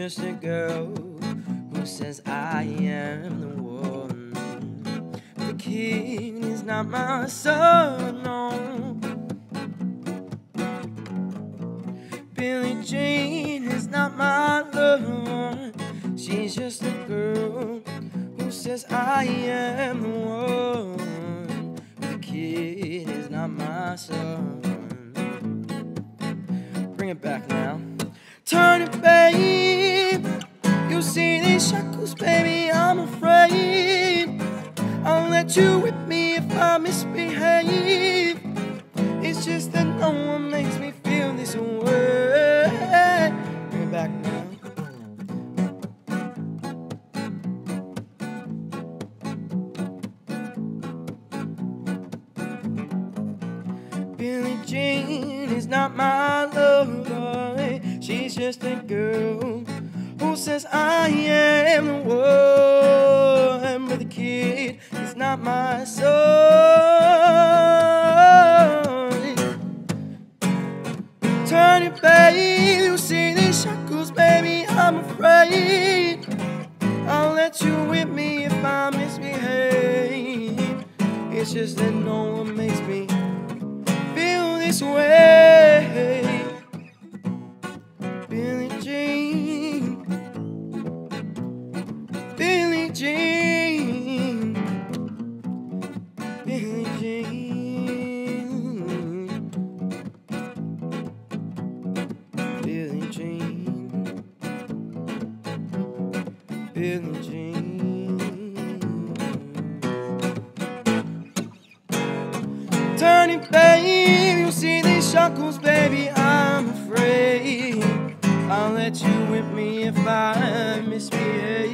just a girl who says I am the one. The kid is not my son, no. Billie Jean is not my lover. She's just a girl who says I am the one. The kid is not my son. Bring it back now. Turn it, babe. You see these shackles, baby, I'm afraid I'll let you whip me if I misbehave. It's just that no one makes me feel this way. Bring it back now. Billie Jean is not my lover. She's just a girl who says I am the one. But the kid is not my son. Turn it, babe. You see these shackles, baby, I'm afraid I'll let you whip me if I misbehave. It's just that no one makes me feel this way. Billie Jean, Billie Jean, Billie Jean, Billie Jean, Billie Jean. Turn it, babe. You see these shackles, baby, I'm afraid I'll let you whip me if I misbehave.